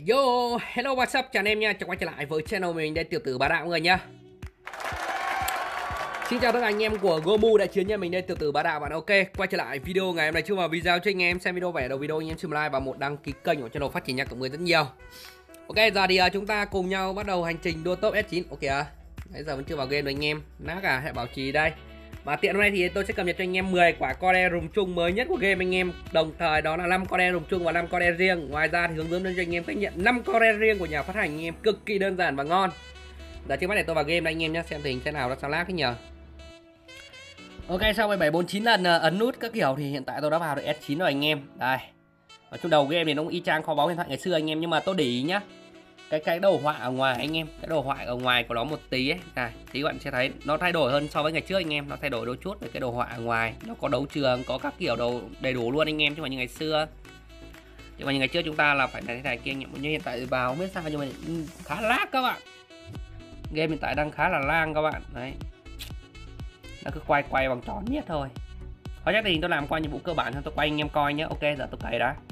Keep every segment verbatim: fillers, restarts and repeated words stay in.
Yo, hello what's up, chào anh em nha, chào quay trở lại với channel mình đây, Tiểu Tử Bá Đạo mọi người nhá. Xin chào tất cả anh em của Gomu đại chiến nha, mình đây Tiểu Tử Bá Đạo bạn. Ok, quay trở lại video ngày hôm nay chung vào video cho anh em xem video về đầu video anh em chùm like và một đăng ký kênh của channel phát triển nha, cộng người rất nhiều. Ok, giờ thì uh, chúng ta cùng nhau bắt đầu hành trình đua top S chín. Ok à, nãy giờ vẫn chưa vào game rồi anh em, nát cả hệ bảo trì đây. Và tiện hôm nay thì tôi sẽ cập nhật cho anh em mười quả core rùng chung mới nhất của game anh em. Đồng thời đó là năm core rùng chung và năm core riêng. Ngoài ra thì hướng dẫn cho anh em cách nhận năm core riêng của nhà phát hành anh em, cực kỳ đơn giản và ngon. Giờ trước mắt để tôi vào game đây anh em nhé, xem tình hình thế nào, nó sao lag thế nhờ. Ok, sau mười bảy bốn chín lần ấn nút các kiểu thì hiện tại tôi đã vào được S chín rồi anh em. Đây. Ở trong đầu game thì nó cũng y chang kho báu hiện tại ngày xưa anh em, nhưng mà tôi để ý nhá. Cái cái đồ họa ở ngoài anh em, cái đồ họa ở ngoài của nó một tí ấy, này, tí các bạn sẽ thấy nó thay đổi hơn so với ngày trước anh em, nó thay đổi đôi chút về cái đồ họa ở ngoài, nó có đấu trường, có các kiểu đồ đầy đủ luôn anh em, chứ không phải như ngày xưa. Nhưng mà như ngày trước chúng ta là phải này thế này kia anh em, như hiện tại vào không biết sao nhưng mà khá lag các bạn. Game hiện tại đang khá là lang các bạn, đấy. Nó cứ quay quay vòng tròn miết thôi. Thôi chắc thì tôi làm qua nhiệm vụ cơ bản thôi, tôi quay anh em coi nhé. Ok, giờ tôi cày đã.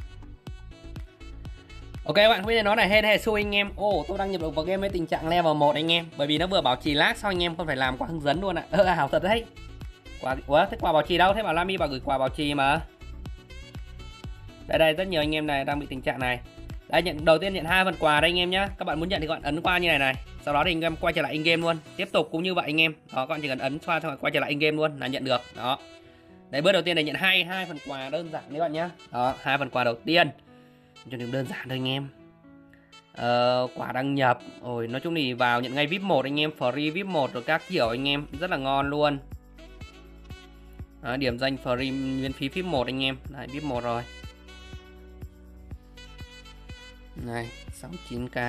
Ok các bạn, bây giờ nó là hên hay xui anh em. Ồ, oh, tôi đang nhập được vào game với tình trạng level một anh em, bởi vì nó vừa bảo trì lag sao anh em không phải làm qua hướng dẫn luôn ạ. Ơ à, hảo thật đấy. Quả ủa, thế quả bảo trì đâu? Thế bảo Lami bảo gửi quả bảo trì mà. Đây đây, rất nhiều anh em này đang bị tình trạng này. Đây, nhận đầu tiên nhận hai phần quà đây anh em nhá. Các bạn muốn nhận thì các bạn ấn qua như này này. Sau đó thì anh em quay trở lại in game luôn. Tiếp tục cũng như vậy anh em. Đó, các bạn chỉ cần ấn xoa xong quay trở lại in game luôn là nhận được. Đó. Đấy, bước đầu tiên là nhận hai hai phần quà đơn giản các bạn nhá. Đó, hai phần quà đầu tiên. Cho nên đơn giản thôi anh em. Ờ, quả đăng nhập. Ôi, nói chung thì vào nhận ngay vê i pê một anh em, free vê i pê một rồi các kiểu anh em, rất là ngon luôn. Đó, điểm danh free miễn phí vê i pê một anh em. Đấy, vê i pê một rồi. Này, sáu mươi chín k.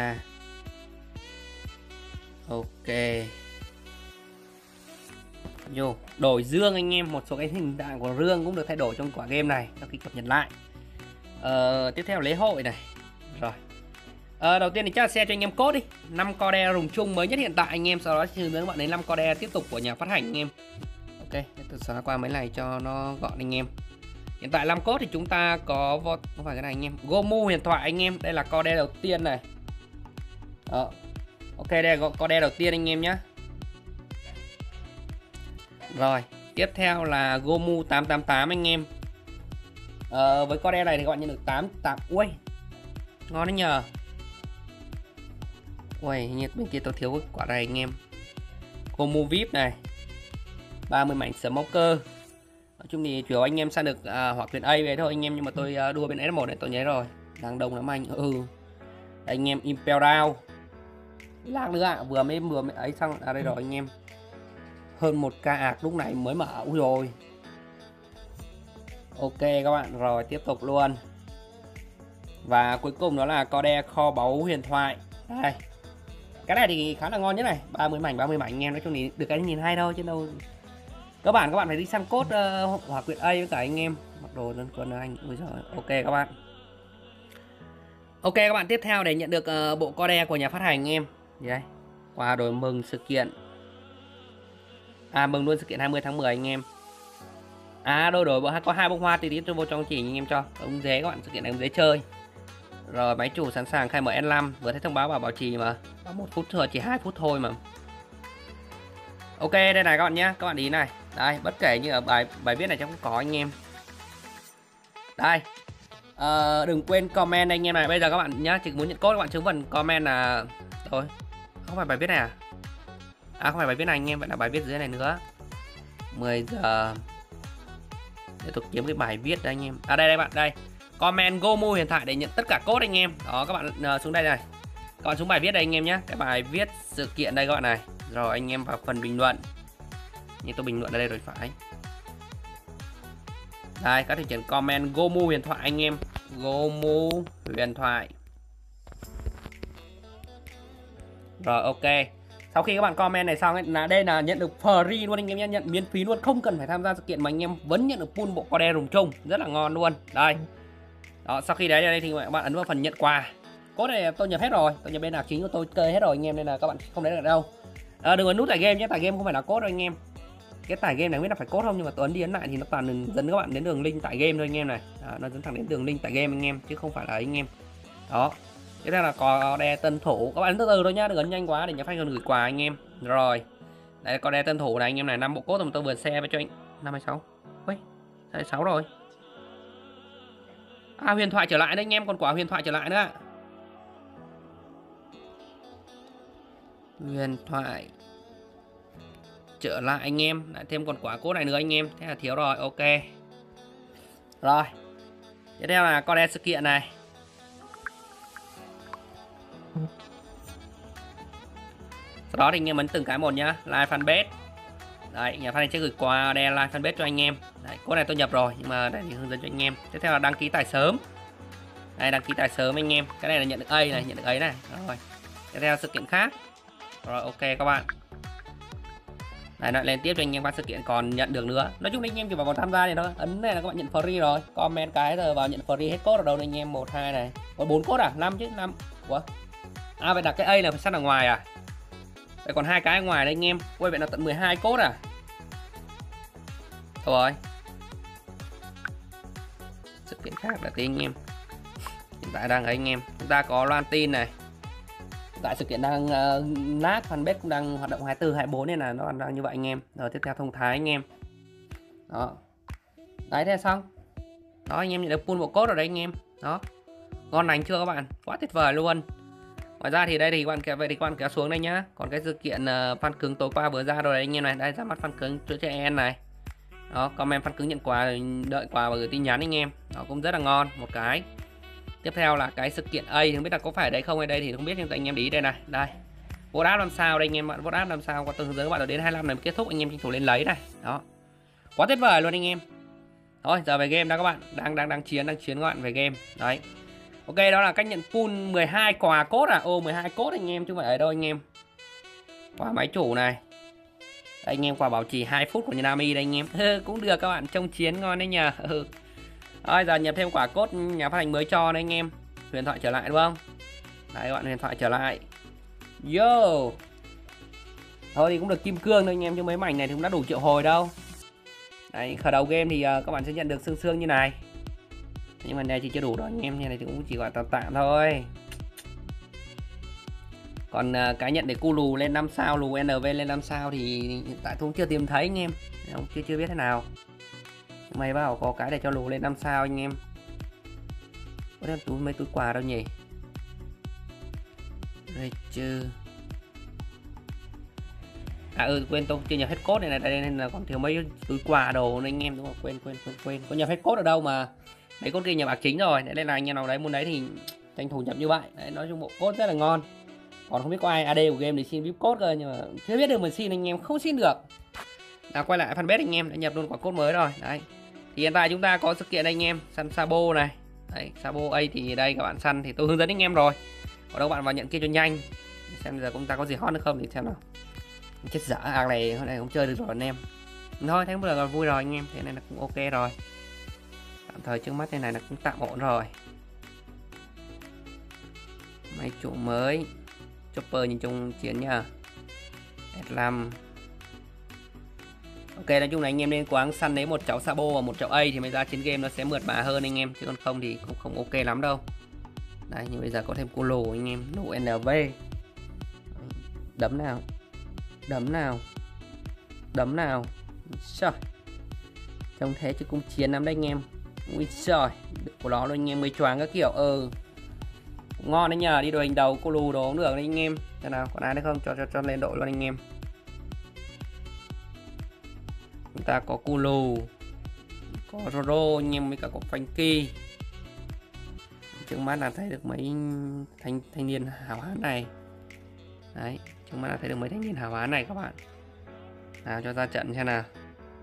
Ok. Vô, đổi dương anh em, một số cái hình dạng của dương cũng được thay đổi trong quả game này sau khi cập nhật lại. Ờ, tiếp theo lễ hội này. Rồi. Ờ, đầu tiên thì chắc là share cho anh em code đi. năm core rùng chung mới nhất hiện tại anh em, sau đó hướng dẫn các bạn đến năm core tiếp tục của nhà phát hành anh em. Ok, tôi xóa qua mấy này cho nó gọn anh em. Hiện tại năm code thì chúng ta có không phải cái này anh em. Gomu huyền thoại anh em, đây là core đầu tiên này. Đó. Ok, đây là core đầu tiên anh em nhé. Rồi, tiếp theo là Gomu tám tám tám anh em. Ờ, với core này thì các bạn nhận được tám tám. Ui, ngon đấy nhờ. Ui, như bên kia tôi thiếu cái quả này anh em. Gomu vê i pê này, ba mươi mảnh smoker. Nói chung thì chủ yếu anh em sang được à, hỏa quyền A về thôi anh em, nhưng mà tôi à, đua bên S một này tôi nhớ rồi. Đang đông lắm anh. Ừ. Đây, anh em Impel Down. Lag nữa ạ, à, vừa mới vừa mới ấy xong à, đây rồi anh em. Hơn một k ạc lúc này mới mở. Ui rồi. Ok các bạn, rồi tiếp tục luôn. Và cuối cùng đó là core kho báu huyền thoại. Đây. Cái này thì khá là ngon nhất này, ba mươi mảnh ba mươi mảnh anh em, nói chung thì được cái nhìn hay thôi chứ đâu. Các bạn các bạn phải đi săn cốt uh, hỏa quyện A với cả anh em. Mặc đồ dân quân anh. Ôi giời. Ok các bạn. Ok các bạn, tiếp theo để nhận được uh, bộ core của nhà phát hành anh em. Gì đây? Quà đổi mừng sự kiện. À, mừng luôn sự kiện hai mươi tháng mười anh em. À, đôi đổi bộ có hai bông hoa tí tí tôi vô trong chỉ anh em cho. Ông dế các bạn, sự kiện này ông dế chơi. Rồi, máy chủ sẵn sàng khai mở S năm, vừa thấy thông báo bảo bảo trì mà. một phút thôi, chỉ hai phút thôi mà. Ok, đây này các bạn nhé, các bạn ý này. Đây, bất kể như ở bài bài viết này chắc cũng có anh em. Đây. À, đừng quên comment anh em này. Bây giờ các bạn nhá, chỉ muốn nhận code các bạn chứng phần comment là thôi. Không phải bài viết này à? À, không phải bài viết này anh em, vậy là bài viết dưới này nữa. mười giờ. Để tôi kiếm cái bài viết đây anh em. À đây đây bạn, đây. Comment Gomu hiện tại để nhận tất cả code anh em. Đó các bạn uh, xuống đây này. Các bạn xuống bài viết đây anh em nhé. Cái bài viết sự kiện đây các bạn này. Rồi anh em vào phần bình luận. Như tôi bình luận ở đây rồi phải. Đây, các thị trường comment Gomu huyền thoại anh em. Gomu huyền thoại. Rồi ok. Sau khi các bạn comment này xong ấy, là đây là nhận được free luôn anh em nhé, nhận miễn phí luôn, không cần phải tham gia sự kiện mà anh em vẫn nhận được full bộ core rùng chung, rất là ngon luôn. Đây. Đó, sau khi đấy đây thì các bạn ấn vào phần nhận quà. Code này tôi nhập hết rồi, tôi nhập bên nào chính của tôi chơi hết rồi anh em, nên là các bạn không lấy được đâu. À, đừng ấn nút tải game nhé, tải game không phải là code đâu anh em. Cái tải game này không biết là phải code không, nhưng mà tôi ấn đi ấn lại thì nó toàn dẫn các bạn đến đường link tải game thôi anh em này. Đó, nó dẫn thẳng đến đường link tải game anh em, chứ không phải là anh em. Đó. Tiếp theo là có đe tân thủ, các bạn từ từ thôi nhá, đừng ấn nhanh quá để nhà phát còn gửi quà anh em. Rồi đây có đe tân thủ này anh em này, năm bộ cốt mà tôi vừa xe với cho anh. Năm hay sáu, ui hai sáu rồi. À huyền thoại trở lại đấy anh em, còn quả huyền thoại trở lại nữa. Huyền thoại trở lại anh em, lại thêm còn quả cốt này nữa anh em, thế là thiếu rồi. Ok rồi, tiếp theo là con đen sự kiện này. Sau đó thì anh em ấn từng cái một nhá. Like fanpage, đấy nhà phát hành sẽ gửi quà đen like fanpage cho anh em. Đấy, cốt này tôi nhập rồi nhưng mà đây thì hướng dẫn cho anh em. Tiếp theo là đăng ký tải sớm, đây đăng ký tải sớm anh em, cái này là nhận được A này, nhận được ấy này. Rồi tiếp theo sự kiện khác. Rồi ok các bạn, này lại lên tiếp cho anh em ba sự kiện còn nhận được nữa. Nói chung là anh em chỉ vào tham gia này thôi, ấn này là các bạn nhận free rồi. Comment cái rồi vào nhận free hết cốt ở đâu này anh em. Một hai này có bốn cốt à, năm chứ, năm. Ủa à, vậy đặt cái A là phải săn ở ngoài à? Vậy còn hai cái ở ngoài đấy anh em. Ui vậy là tận mười hai cốt à? Thôi rồi, sự kiện khác là tí anh em. Hiện tại đang ấy anh em, chúng ta có loan tin này. Tại sự kiện đang uh, lát fanpage cũng đang hoạt động hai mươi tư hai mươi bốn nên là nó đang như vậy anh em. Rồi tiếp theo thông thái anh em. Đó. Đấy thế xong. Đó anh em nhận được full bộ code rồi đấy anh em. Đó. Ngon lành chưa các bạn? Quá tuyệt vời luôn. Ngoài ra thì đây thì các bạn kéo về thì các bạn kéo xuống đây nhá. Còn cái sự kiện uh, fan cứng tối qua vừa ra rồi đấy anh em này. Đây ra mắt fan cứng chữa trẻ em này. Đó, comment fan cứng nhận quà, đợi quà và gửi tin nhắn anh em. Đó cũng rất là ngon một cái. Tiếp theo là cái sự kiện A, không biết là có phải đây không hay đây thì không biết, nhưng anh em để ý đây này. Đây. Vote app làm sao đây anh em, bạn vote app làm sao có từng hướng dẫn các bạn đến hai mươi lăm này kết thúc anh em tranh thủ lên lấy này. Đó. Quá tuyệt vời luôn anh em. Thôi giờ về game đó các bạn, đang đang đang chiến đang chiến các bạn về game. Đấy. Ok, đó là cách nhận full mười hai quà cốt à. Ô mười hai cốt anh em chứ không phải ở đâu anh em. Quà máy chủ này. Đây anh em, quà bảo trì hai phút của Nami đây anh em. Cũng được các bạn, trông chiến ngon đấy nhờ. Ừ. Rồi giờ nhập thêm quả cốt nhà phát hành mới cho đấy anh em. Huyền thoại trở lại đúng không? Đấy các bạn, huyền thoại trở lại. Yo. Thôi thì cũng được kim cương thôi anh em, chứ mấy mảnh này thì cũng đã đủ triệu hồi đâu. Đấy, khởi đầu game thì uh, các bạn sẽ nhận được xương xương như này. Nhưng mà này thì chưa đủ đâu anh em, như này thì cũng chỉ gọi tạm tạm thôi. Còn uh, cái nhận để cu lù lên năm sao, lù en vê lên năm sao thì hiện tại tôi cũng chưa tìm thấy anh em. Không, chưa chưa biết thế nào. Mày bảo có cái để cho lù lên năm sao anh em. Có đem túi mấy túi quà đâu nhỉ? Đây chứ. À ừ quên, tôi chưa nhập hết cốt này này, đây nên là còn thiếu mấy túi quà đồ nên anh em, đúng không? Quên quên quên quên. Có nhập hết cốt ở đâu mà. Mấy cốt kia nhập bạc chính rồi. Đấy là anh em nào đấy muốn đấy thì tranh thủ nhập như vậy. Đấy, nói chung bộ cốt rất là ngon. Còn không biết có ai a đê của game để xin vê i pê code cơ, nhưng mà chưa biết được mình xin anh em không xin được. Nào quay lại fanpage anh em đã nhập luôn quả cốt mới rồi. Đấy. Thì hiện tại chúng ta có sự kiện anh em săn Sabo này. Đấy, Sabo A thì đây các bạn săn thì tôi hướng dẫn anh em rồi. Còn đâu các bạn vào nhận kia cho nhanh. Xem giờ chúng ta có gì hot nữa không thì xem nào. Chết dở, ạc này hôm nay không chơi được rồi anh em. Thôi thấy bây giờ vui rồi anh em, thế này là cũng ok rồi. Tạm thời trước mắt thế này là cũng tạm ổn rồi. Máy chủ mới Chopper nhìn chung chiến nha. S năm. Ok, nói chung là anh em nên cố gắng săn lấy một cháu Sabo và một cháu A thì mới ra chiến game nó sẽ mượt mà hơn anh em, chứ còn không thì cũng không ok lắm đâu. Đấy, nhưng bây giờ có thêm cô lồ anh em, lồ en vê. Đấm nào. Đấm nào. Đấm nào. Trời. Trông thế chứ cũng chiến lắm đấy anh em. Ui trời, của nó luôn anh em, mới choáng các kiểu. Ừ. Ngon đấy nhờ, đi đội hình đầu cô lù đồ cũng được đấy anh em. Thế nào, còn ai nữa không? Cho cho cho lên đội luôn anh em. Chúng ta có Kulu, có Roro anh em, với cả có Frankie. Trước mắt là thấy được mấy thanh thanh niên hào hán này. Đấy, trước mắt là thấy được mấy thanh niên hào hán này các bạn. Nào cho ra trận xem nào.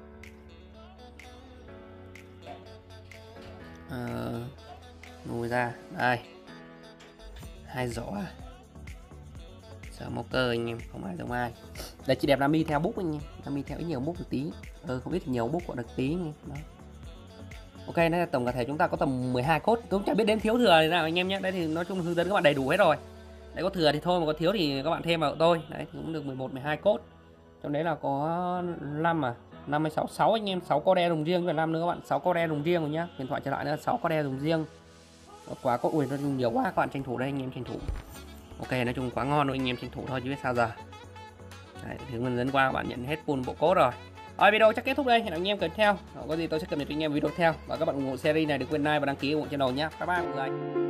Ờ, lùi ra, đây. Hai giỏ à. Sợ mốc cơ anh em, không ai giống ai. Đây chị đẹp Nami theo bút anh em, Nami theo ít nhiều bút một tí. Ừ, không biết thì nhiều bút còn được tí anh em. Đó. Ok, đây là tổng cả thể chúng ta có tầm mười hai cốt. Tôi cũng chẳng biết đến thiếu thừa thế nào anh em nhé. Đây thì nói chung hướng dẫn các bạn đầy đủ hết rồi. Đấy có thừa thì thôi, mà có thiếu thì các bạn thêm vào tôi. Đấy thì cũng được mười một mười hai cốt. Trong đấy là có năm à, năm mươi sáu sáu anh em, sáu co đe dùng riêng và năm nữa các bạn, sáu co đe dùng riêng rồi nhá. Điện thoại trở lại nữa sáu co đe dùng riêng. Có quá có ui nó nhiều quá, các bạn tranh thủ đây, anh em tranh thủ. Ok, nói chung quá ngon rồi, anh em tranh thủ thôi chứ biết sao giờ. Đấy, hướng mình dẫn qua các bạn nhận hết full bộ code rồi. Rồi video chắc kết thúc đây, hẹn anh em cần theo. Có gì tôi sẽ cập nhật cho anh em video theo, và các bạn ủng hộ series này đừng quên like và đăng ký ủng hộ channel nhé. Bye bye mọi người.